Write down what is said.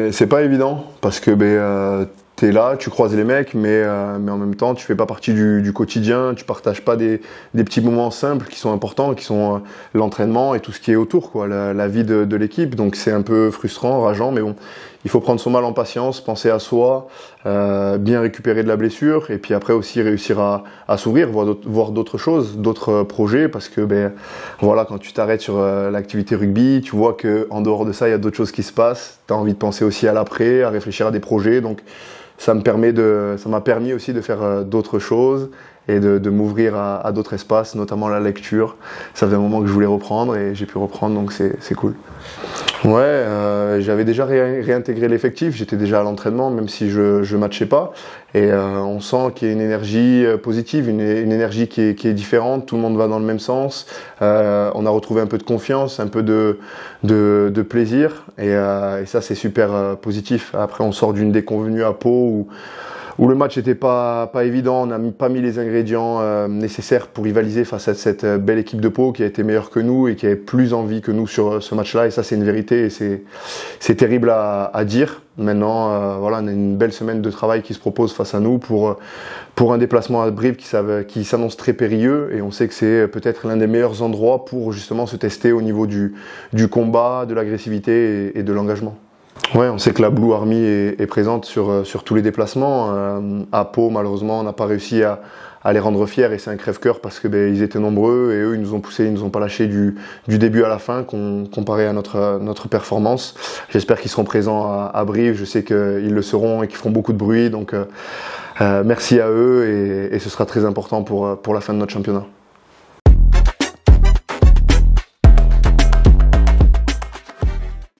C'est pas évident parce que t'es là, tu croises les mecs, mais en même temps, tu fais pas partie du quotidien, tu partages pas des petits moments simples qui sont importants, qui sont l'entraînement et tout ce qui est autour, quoi, la vie de l'équipe. Donc c'est un peu frustrant, rageant, mais bon, il faut prendre son mal en patience, penser à soi, bien récupérer de la blessure, et puis après aussi réussir à s'ouvrir, voir d'autres choses, d'autres projets, parce que voilà, quand tu t'arrêtes sur l'activité rugby, tu vois que en dehors de ça, il y a d'autres choses qui se passent. T'as envie de penser aussi à l'après, à réfléchir à des projets, donc ça m'a permis aussi de faire d'autres choses et de m'ouvrir à d'autres espaces, notamment la lecture. Ça faisait un moment que je voulais reprendre et j'ai pu reprendre, donc c'est cool. Ouais, j'avais déjà réintégré l'effectif, j'étais déjà à l'entraînement, même si je matchais pas. Et on sent qu'il y a une énergie positive, une énergie qui est différente, tout le monde va dans le même sens. On a retrouvé un peu de confiance, un peu de plaisir, et ça c'est super positif. Après on sort d'une déconvenue à Pau où le match n'était pas évident, on n'a pas mis les ingrédients nécessaires pour rivaliser face à cette belle équipe de Pau qui a été meilleure que nous et qui avait plus envie que nous sur ce match-là, et ça c'est une vérité et c'est terrible à dire. Maintenant, voilà, on a une belle semaine de travail qui se propose face à nous pour un déplacement à Brive qui s'annonce très périlleux, et on sait que c'est peut-être l'un des meilleurs endroits pour justement se tester au niveau du combat, de l'agressivité et de l'engagement. Ouais, on sait que la Blue Army est présente sur tous les déplacements. À Pau, malheureusement, on n'a pas réussi à les rendre fiers, et c'est un crève-cœur parce que ils étaient nombreux et eux ils nous ont poussés, ils nous ont pas lâché du début à la fin comparé à notre performance. J'espère qu'ils seront présents à Brive, je sais qu'ils le seront et qu'ils feront beaucoup de bruit, donc merci à eux, et ce sera très important pour la fin de notre championnat.